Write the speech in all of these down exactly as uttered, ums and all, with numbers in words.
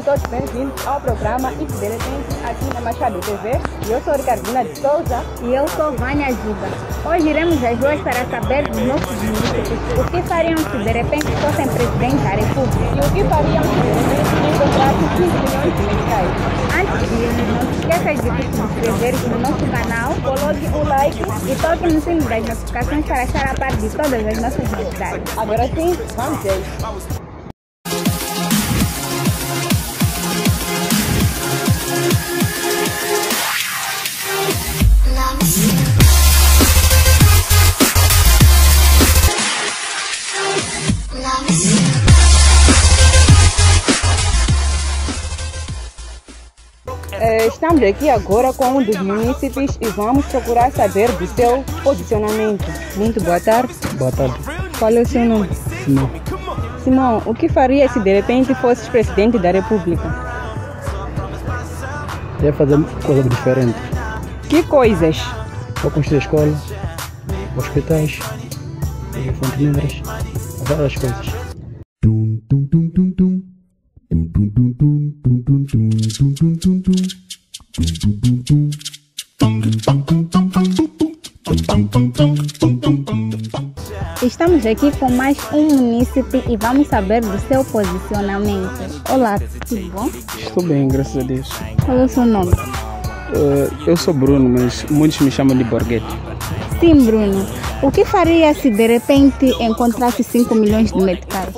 todos bem-vindos ao programa Isso de Repente aqui na Machado T V. Eu sou Ricardina de Souza. E eu sou Vânia Juba. Hoje iremos às ruas para saber dos nossos municípios o que fariam se de repente fossem presidente da República. E o que fariam se de repente encontrassem cinco milhões de meticais. Antes de irmos, não se esqueça de se inscrever no nosso canal, Coloque o like e toque no sino das notificações para estar a par de todas as nossas novidades. Agora sim, vamos ver. Estamos aqui agora com um dos munícipes e vamos procurar saber do seu posicionamento. Muito boa tarde. Boa tarde. Qual é o seu nome? Simão. Simão, o que faria se de repente fosses presidente da República? Ia fazer coisas diferentes. Que coisas? Vou construir escola, hospitais, fonteneiras, várias coisas. Estamos aqui com mais um munícipe e vamos saber do seu posicionamento. Olá, tudo bom? Estou bem, graças a Deus. Qual é o seu nome? Uh, eu sou Bruno, mas muitos me chamam de Borghetti. Sim, Bruno. O que faria se de repente encontrasse cinco milhões de meticais?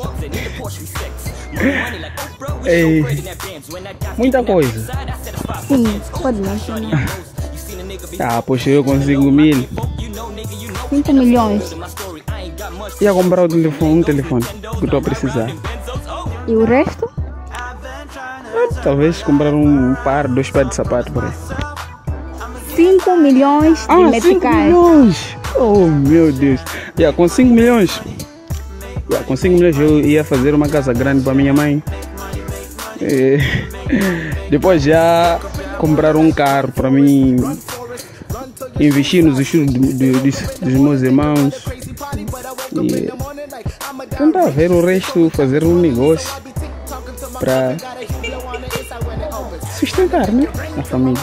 Ei, muita coisa. Sim, pode mencionar. Ah, poxa, eu com cinco mil. cinco milhões. Ia comprar um telefone, um telefone que eu estou a precisar. E o resto? Ah, talvez comprar um par, dois pares de sapato por aí. cinco milhões de ah, meticais. cinco milhões! Oh, meu Deus. Yeah, com cinco milhões. Yeah, com cinco milhões eu ia fazer uma casa grande para minha mãe. E depois já comprar um carro para mim, investir nos estudos de, de, de, dos meus irmãos e tentar ver o resto, fazer um negócio para sustentar, né, a família.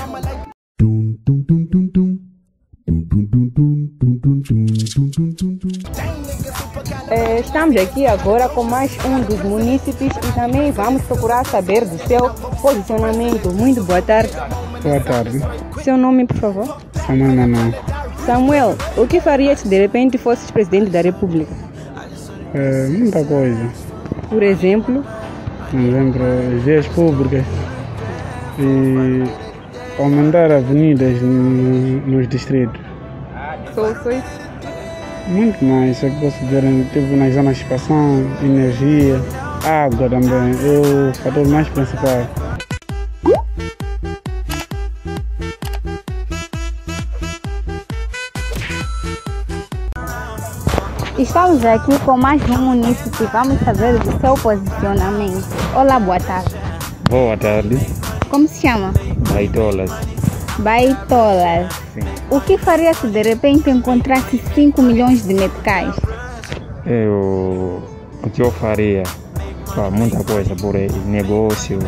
Estamos aqui agora com mais um dos munícipes e também vamos procurar saber do seu posicionamento. Muito boa tarde. Boa tarde. Seu nome, por favor? Samuel Nanão. Samuel, o que faria se de repente fosses presidente da República? É, muita coisa. Por exemplo? Por exemplo, as vias públicas e aumentar avenidas nos distritos. Só isso? Muito mais, eu posso dizer, tipo nas zonas de expansão, energia, água também, é o fator mais principal. Estamos aqui com mais um munícipe e vamos saber do seu posicionamento. Olá, boa tarde. Boa tarde. Como se chama? Baitolas. Baitolas. Sim. O que faria se de repente encontrasse cinco milhões de meticais? Eu, o que eu faria? Ah, muita coisa por aí. Negócio,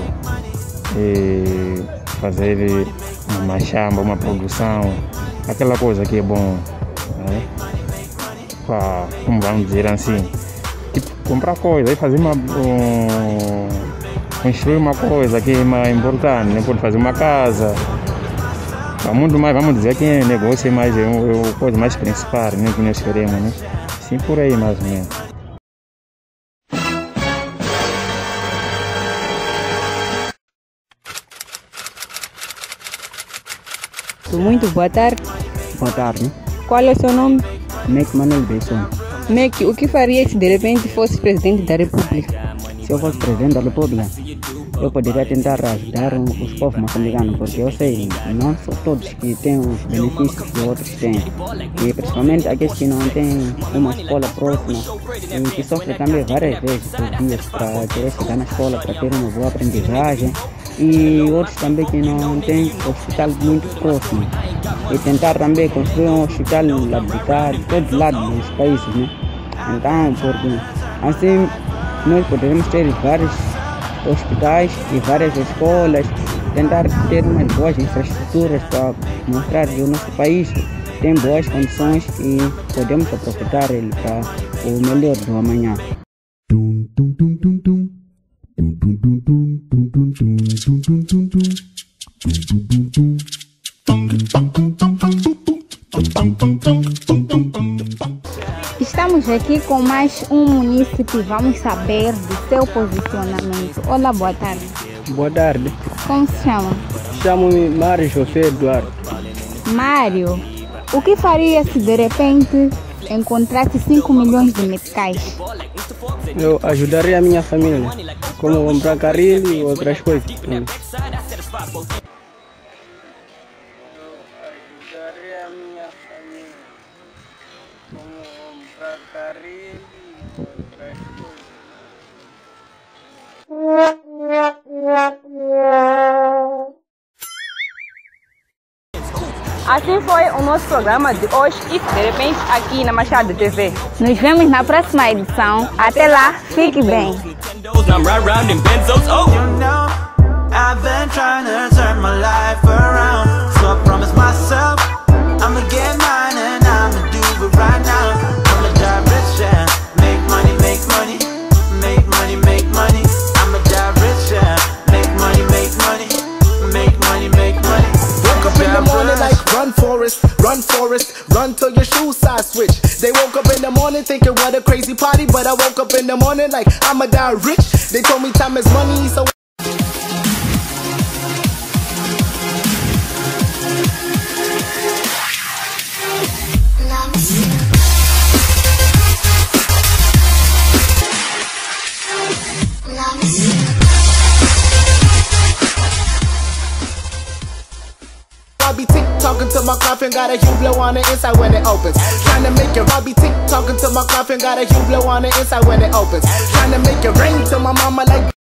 e fazer uma chamba, uma produção, aquela coisa que é bom. Né? Ah, como vamos dizer assim? Tipo, comprar coisa e fazer uma. Um, construir uma coisa que é mais importante, né? Pode fazer uma casa. Muito mais, vamos dizer que é negócio é mais é, é a coisa mais principal, né, que nós queremos, né? Sim, por aí mais ou menos. Muito boa tarde. Boa tarde. Qual é o seu nome? Meck Manuel Besson. Meck, o que faria se de repente fosses presidente da República? Se eu fosse presidente da República, eu poderia tentar ajudar os povos moçambicanos, porque eu sei, não são todos que têm os benefícios que outros têm, e principalmente aqueles que não têm uma escola próxima e que sofrem também várias vezes por dias para querer chegar na escola, para ter uma boa aprendizagem, e outros também que não têm hospital muito próximo, e tentar também construir um hospital lá de cá, de todos os lados dos países, né? Então, porque assim nós poderemos ter vários hospitais e várias escolas, tentar ter umas boas infraestruturas para mostrar que o nosso país tem boas condições e podemos aproveitar ele para o melhor do amanhã. Estamos aqui com mais um munícipe, vamos saber do seu posicionamento. Olá, boa tarde. Boa tarde. Como se chama? Chamo-me Mário José Eduardo. Mário, o que faria se de repente encontrasse cinco milhões de meticais? Eu ajudaria a minha família, como comprar carrinho e outras coisas. Hum. Assim foi o nosso programa de hoje e de repente aqui na Machado T V. Nos vemos na próxima edição. Até lá, fique bem. Run Forest, run Forest, run till your shoe size switch. They woke up in the morning thinking what a crazy party, but I woke up in the morning like I'ma die rich. They told me time is money, so I'll be tick talking to my coffin, got a Hublot on the inside when it opens. Trying to make it, I'll be tick talking to my coffin, got a Hublot on the inside when it opens. Trying to make it rain to my mama like